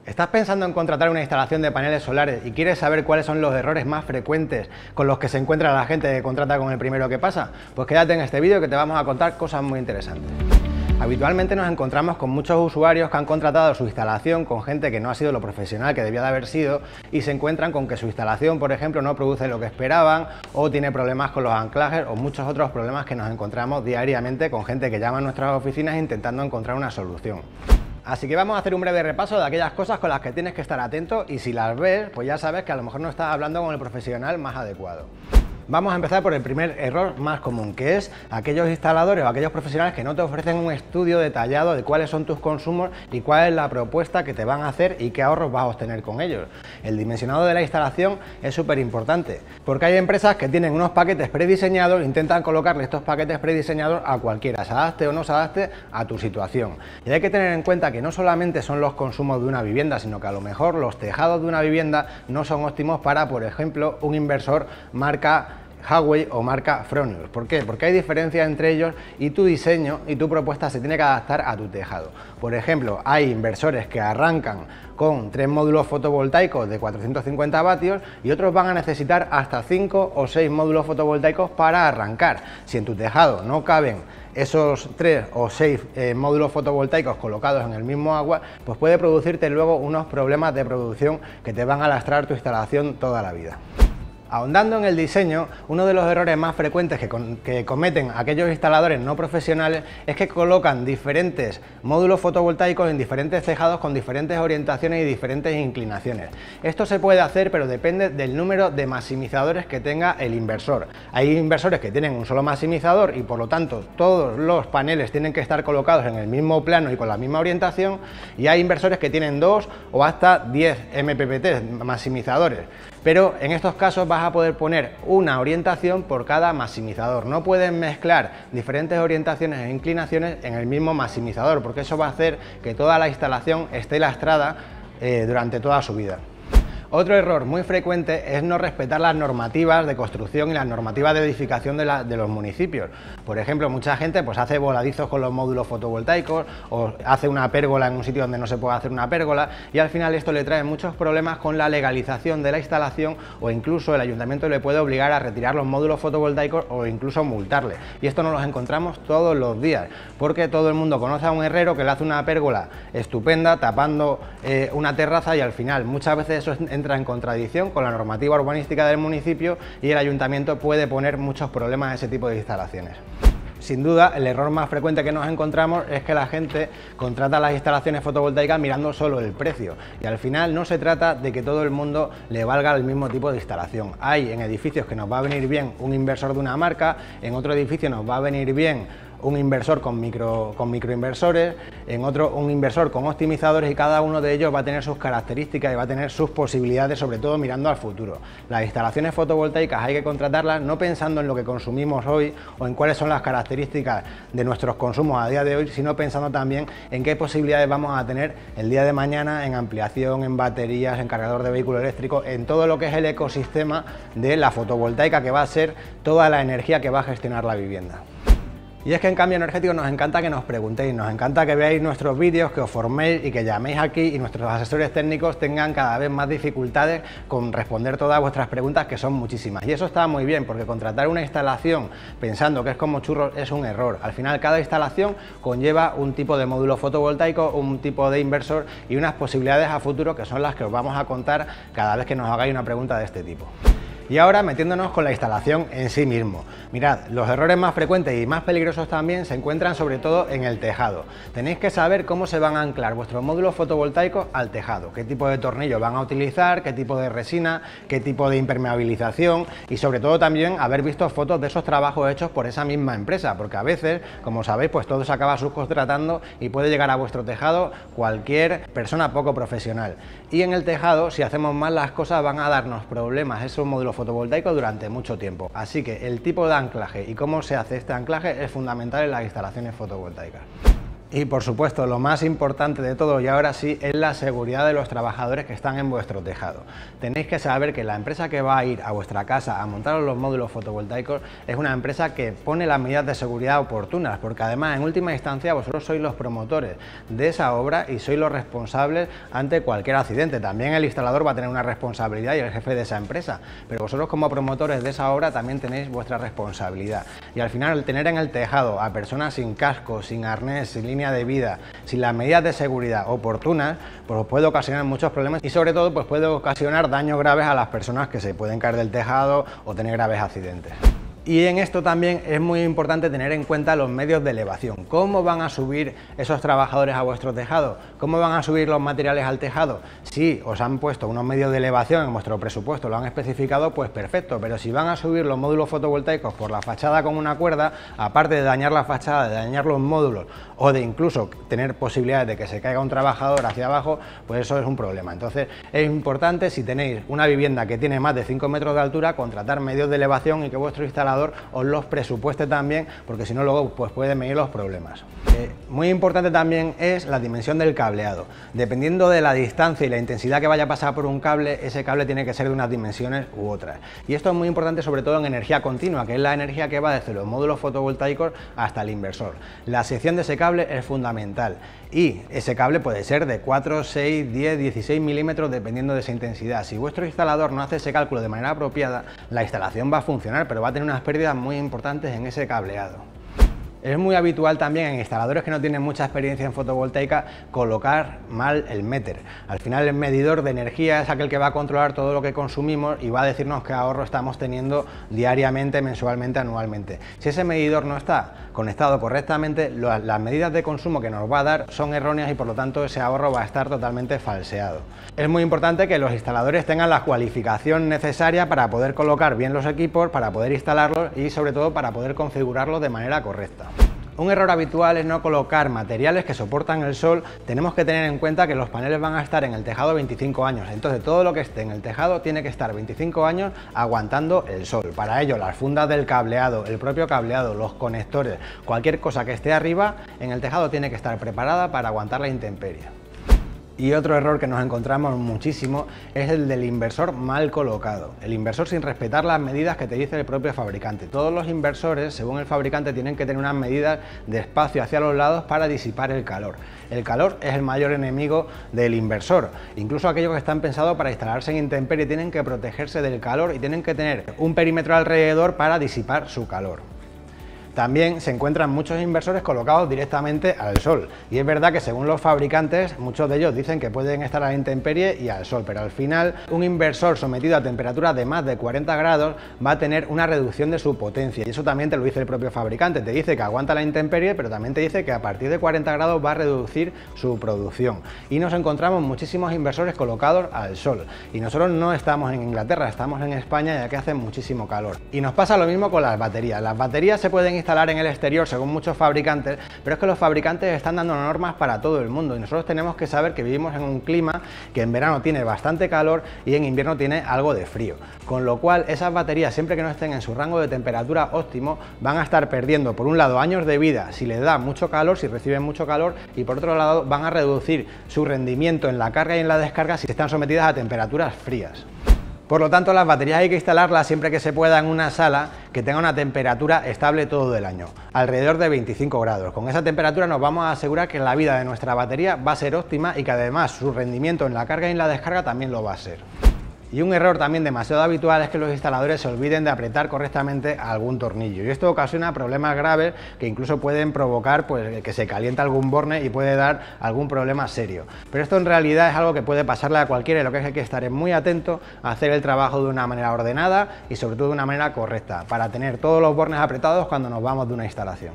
¿Estás pensando en contratar una instalación de paneles solares y quieres saber cuáles son los errores más frecuentes con los que se encuentra la gente que contrata con el primero que pasa? Pues quédate en este vídeo que te vamos a contar cosas muy interesantes. Habitualmente nos encontramos con muchos usuarios que han contratado su instalación con gente que no ha sido lo profesional que debía de haber sido y se encuentran con que su instalación, por ejemplo, no produce lo que esperaban o tiene problemas con los anclajes o muchos otros problemas que nos encontramos diariamente con gente que llama a nuestras oficinas intentando encontrar una solución. Así que vamos a hacer un breve repaso de aquellas cosas con las que tienes que estar atento y si las ves, pues ya sabes que a lo mejor no estás hablando con el profesional más adecuado. Vamos a empezar por el primer error más común, que es aquellos instaladores o aquellos profesionales que no te ofrecen un estudio detallado de cuáles son tus consumos y cuál es la propuesta que te van a hacer y qué ahorros vas a obtener con ellos. El dimensionado de la instalación es súper importante, porque hay empresas que tienen unos paquetes prediseñados e intentan colocarle estos paquetes prediseñados a cualquiera, se adapte o no se adapte a tu situación. Y hay que tener en cuenta que no solamente son los consumos de una vivienda, sino que a lo mejor los tejados de una vivienda no son óptimos para, por ejemplo, un inversor marca Huawei o marca Fronius. ¿Por qué? Porque hay diferencias entre ellos y tu diseño y tu propuesta se tiene que adaptar a tu tejado. Por ejemplo, hay inversores que arrancan con 3 módulos fotovoltaicos de 450 vatios y otros van a necesitar hasta 5 o 6 módulos fotovoltaicos para arrancar. Si en tu tejado no caben esos 3 o 6 módulos fotovoltaicos colocados en el mismo agua, pues puede producirte luego unos problemas de producción que te van a lastrar tu instalación toda la vida. Ahondando en el diseño, uno de los errores más frecuentes que cometen aquellos instaladores no profesionales es que colocan diferentes módulos fotovoltaicos en diferentes tejados con diferentes orientaciones y diferentes inclinaciones. Esto se puede hacer, pero depende del número de maximizadores que tenga el inversor. Hay inversores que tienen un solo maximizador y por lo tanto todos los paneles tienen que estar colocados en el mismo plano y con la misma orientación, y hay inversores que tienen 2 o hasta 10 MPPT, maximizadores. Pero en estos casos vas a poder poner una orientación por cada maximizador. No puedes mezclar diferentes orientaciones e inclinaciones en el mismo maximizador, porque eso va a hacer que toda la instalación esté lastrada durante toda su vida. Otro error muy frecuente es no respetar las normativas de construcción y las normativas de edificación de los municipios. Por ejemplo, mucha gente pues hace voladizos con los módulos fotovoltaicos o hace una pérgola en un sitio donde no se puede hacer una pérgola, y al final esto le trae muchos problemas con la legalización de la instalación, o incluso el ayuntamiento le puede obligar a retirar los módulos fotovoltaicos o incluso multarle. Y esto nos lo encontramos todos los días, porque todo el mundo conoce a un herrero que le hace una pérgola estupenda tapando una terraza y al final muchas veces eso entra en contradicción con la normativa urbanística del municipio y el ayuntamiento puede poner muchos problemas a ese tipo de instalaciones. Sin duda, el error más frecuente que nos encontramos es que la gente contrata las instalaciones fotovoltaicas mirando solo el precio, y al final no se trata de que todo el mundo le valga el mismo tipo de instalación. Hay en edificios que nos va a venir bien un inversor de una marca, en otro edificio nos va a venir bien un inversor con microinversores, en otro un inversor con optimizadores, y cada uno de ellos va a tener sus características y va a tener sus posibilidades, sobre todo mirando al futuro. Las instalaciones fotovoltaicas hay que contratarlas no pensando en lo que consumimos hoy o en cuáles son las características de nuestros consumos a día de hoy, sino pensando también en qué posibilidades vamos a tener el día de mañana en ampliación, en baterías, en cargador de vehículo eléctrico, en todo lo que es el ecosistema de la fotovoltaica, que va a ser toda la energía que va a gestionar la vivienda. Y es que en Cambio Energético nos encanta que nos preguntéis, nos encanta que veáis nuestros vídeos, que os forméis y que llaméis aquí y nuestros asesores técnicos tengan cada vez más dificultades con responder todas vuestras preguntas, que son muchísimas. Y eso está muy bien, porque contratar una instalación pensando que es como churros es un error. Al final cada instalación conlleva un tipo de módulo fotovoltaico, un tipo de inversor y unas posibilidades a futuro que son las que os vamos a contar cada vez que nos hagáis una pregunta de este tipo. Y ahora metiéndonos con la instalación en sí mismo. Mirad, los errores más frecuentes y más peligrosos también se encuentran sobre todo en el tejado. Tenéis que saber cómo se van a anclar vuestros módulos fotovoltaicos al tejado, qué tipo de tornillo van a utilizar, qué tipo de resina, qué tipo de impermeabilización, y sobre todo también haber visto fotos de esos trabajos hechos por esa misma empresa, porque a veces, como sabéis, pues todo se acaba subcontratando y puede llegar a vuestro tejado cualquier persona poco profesional. Y en el tejado, si hacemos mal las cosas, van a darnos problemas esos módulos fotovoltaico durante mucho tiempo. Así que el tipo de anclaje y cómo se hace este anclaje es fundamental en las instalaciones fotovoltaicas. Y por supuesto, lo más importante de todo, y ahora sí, es la seguridad de los trabajadores que están en vuestro tejado. Tenéis que saber que la empresa que va a ir a vuestra casa a montar los módulos fotovoltaicos es una empresa que pone las medidas de seguridad oportunas, porque además en última instancia vosotros sois los promotores de esa obra y sois los responsables ante cualquier accidente. También el instalador va a tener una responsabilidad y el jefe de esa empresa, pero vosotros como promotores de esa obra también tenéis vuestra responsabilidad. Y al final, el tener en el tejado a personas sin casco, sin arnés, sin línea de vida, sin las medidas de seguridad oportunas, pues os puede ocasionar muchos problemas y sobre todo pues puede ocasionar daños graves a las personas que se pueden caer del tejado o tener graves accidentes. Y en esto también es muy importante tener en cuenta los medios de elevación. ¿Cómo van a subir esos trabajadores a vuestro tejado? ¿Cómo van a subir los materiales al tejado? Si os han puesto unos medios de elevación en vuestro presupuesto, lo han especificado, pues perfecto, pero si van a subir los módulos fotovoltaicos por la fachada con una cuerda, aparte de dañar la fachada, de dañar los módulos o de incluso tener posibilidades de que se caiga un trabajador hacia abajo, pues eso es un problema. Entonces es importante, si tenéis una vivienda que tiene más de 5 metros de altura, contratar medios de elevación y que vuestro instalador os los presupueste también, porque si no luego pues pueden venir los problemas. Muy importante también es la dimensión del cableado. Dependiendo de la distancia y la intensidad que vaya a pasar por un cable, ese cable tiene que ser de unas dimensiones u otras. Y esto es muy importante sobre todo en energía continua, que es la energía que va desde los módulos fotovoltaicos hasta el inversor. La sección de ese cable es fundamental y ese cable puede ser de 4, 6, 10, 16 milímetros dependiendo de esa intensidad. Si vuestro instalador no hace ese cálculo de manera apropiada, la instalación va a funcionar, pero va a tener unas pérdidas muy importantes en ese cableado. Es muy habitual también en instaladores que no tienen mucha experiencia en fotovoltaica colocar mal el meter. Al final el medidor de energía es aquel que va a controlar todo lo que consumimos y va a decirnos qué ahorro estamos teniendo diariamente, mensualmente, anualmente. Si ese medidor no está conectado correctamente, las medidas de consumo que nos va a dar son erróneas y por lo tanto ese ahorro va a estar totalmente falseado. Es muy importante que los instaladores tengan la cualificación necesaria para poder colocar bien los equipos, para poder instalarlos y sobre todo para poder configurarlos de manera correcta. Un error habitual es no colocar materiales que soportan el sol. Tenemos que tener en cuenta que los paneles van a estar en el tejado 25 años, entonces todo lo que esté en el tejado tiene que estar 25 años aguantando el sol. Para ello, las fundas del cableado, el propio cableado, los conectores, cualquier cosa que esté arriba en el tejado tiene que estar preparada para aguantar la intemperie. Y otro error que nos encontramos muchísimo es el del inversor mal colocado. El inversor sin respetar las medidas que te dice el propio fabricante. Todos los inversores, según el fabricante, tienen que tener unas medidas de espacio hacia los lados para disipar el calor. El calor es el mayor enemigo del inversor. Incluso aquellos que están pensados para instalarse en intemperie tienen que protegerse del calor y tienen que tener un perímetro alrededor para disipar su calor. También se encuentran muchos inversores colocados directamente al sol y es verdad que según los fabricantes muchos de ellos dicen que pueden estar a la intemperie y al sol, pero al final un inversor sometido a temperaturas de más de 40 grados va a tener una reducción de su potencia y eso también te lo dice el propio fabricante, te dice que aguanta la intemperie pero también te dice que a partir de 40 grados va a reducir su producción y nos encontramos muchísimos inversores colocados al sol y nosotros no estamos en Inglaterra, estamos en España ya que hace muchísimo calor y nos pasa lo mismo con las baterías se pueden instalar en el exterior según muchos fabricantes, pero es que los fabricantes están dando normas para todo el mundo y nosotros tenemos que saber que vivimos en un clima que en verano tiene bastante calor y en invierno tiene algo de frío, con lo cual esas baterías siempre que no estén en su rango de temperatura óptimo van a estar perdiendo por un lado años de vida si les da mucho calor, si reciben mucho calor y por otro lado van a reducir su rendimiento en la carga y en la descarga si están sometidas a temperaturas frías. Por lo tanto, las baterías hay que instalarlas siempre que se pueda en una sala que tenga una temperatura estable todo el año, alrededor de 25 grados. Con esa temperatura nos vamos a asegurar que la vida de nuestra batería va a ser óptima y que además su rendimiento en la carga y en la descarga también lo va a ser. Y un error también demasiado habitual es que los instaladores se olviden de apretar correctamente algún tornillo y esto ocasiona problemas graves que incluso pueden provocar pues, que se caliente algún borne y puede dar algún problema serio. Pero esto en realidad es algo que puede pasarle a cualquiera y lo que hay que estar es muy atento a hacer el trabajo de una manera ordenada y sobre todo de una manera correcta para tener todos los bornes apretados cuando nos vamos de una instalación.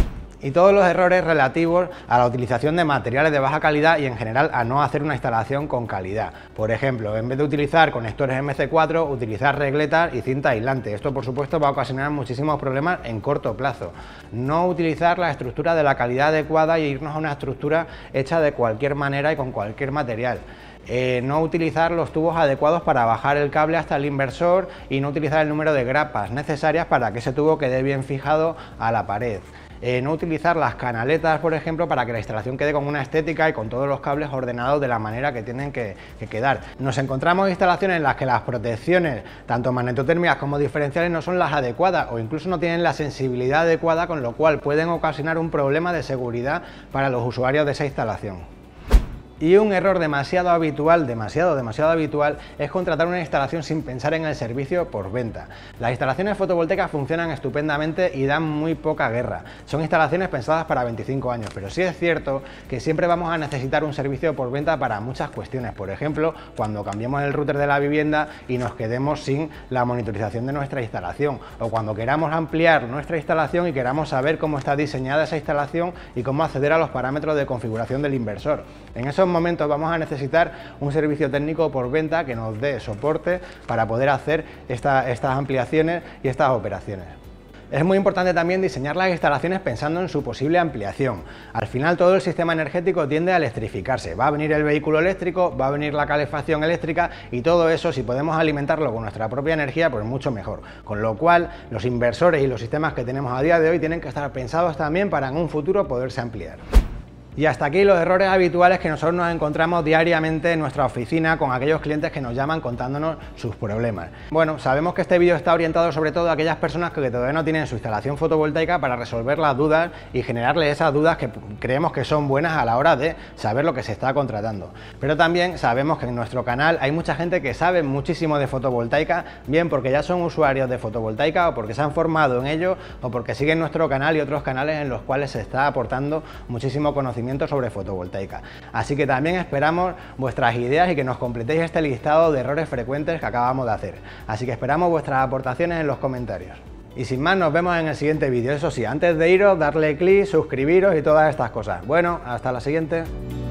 Y todos los errores relativos a la utilización de materiales de baja calidad y en general a no hacer una instalación con calidad. Por ejemplo, en vez de utilizar conectores MC4, utilizar regletas y cinta aislante. Esto por supuesto va a ocasionar muchísimos problemas en corto plazo. No utilizar la estructura de la calidad adecuada y irnos a una estructura hecha de cualquier manera y con cualquier material. No utilizar los tubos adecuados para bajar el cable hasta el inversor y no utilizar el número de grapas necesarias para que ese tubo quede bien fijado a la pared. no utilizar las canaletas, por ejemplo, para que la instalación quede con una estética y con todos los cables ordenados de la manera que tienen que quedar. Nos encontramos instalaciones en las que las protecciones, tanto magnetotérmicas como diferenciales, no son las adecuadas o incluso no tienen la sensibilidad adecuada, con lo cual pueden ocasionar un problema de seguridad para los usuarios de esa instalación. Y un error demasiado habitual es contratar una instalación sin pensar en el servicio por venta. Las instalaciones fotovoltaicas funcionan estupendamente y dan muy poca guerra. Son instalaciones pensadas para 25 años, pero sí es cierto que siempre vamos a necesitar un servicio por venta para muchas cuestiones. Por ejemplo, cuando cambiemos el router de la vivienda y nos quedemos sin la monitorización de nuestra instalación, o cuando queramos ampliar nuestra instalación y queramos saber cómo está diseñada esa instalación y cómo acceder a los parámetros de configuración del inversor. En esos momentos vamos a necesitar un servicio técnico por venta que nos dé soporte para poder hacer estas ampliaciones y estas operaciones. Es muy importante también diseñar las instalaciones pensando en su posible ampliación. Al final todo el sistema energético tiende a electrificarse. Va a venir el vehículo eléctrico, va a venir la calefacción eléctrica y todo eso, si podemos alimentarlo con nuestra propia energía, pues mucho mejor. Con lo cual los inversores y los sistemas que tenemos a día de hoy tienen que estar pensados también para en un futuro poderse ampliar. Y hasta aquí los errores habituales que nosotros nos encontramos diariamente en nuestra oficina con aquellos clientes que nos llaman contándonos sus problemas. Bueno, sabemos que este vídeo está orientado sobre todo a aquellas personas que todavía no tienen su instalación fotovoltaica, para resolver las dudas y generarle esas dudas que creemos que son buenas a la hora de saber lo que se está contratando. Pero también sabemos que en nuestro canal hay mucha gente que sabe muchísimo de fotovoltaica, bien porque ya son usuarios de fotovoltaica o porque se han formado en ello o porque siguen nuestro canal y otros canales en los cuales se está aportando muchísimo conocimiento sobre fotovoltaica. Así que también esperamos vuestras ideas y que nos completéis este listado de errores frecuentes que acabamos de hacer. Así que esperamos vuestras aportaciones en los comentarios. Y sin más, nos vemos en el siguiente vídeo. Eso sí, antes de iros, darle clic, suscribiros y todas estas cosas. Bueno, hasta la siguiente.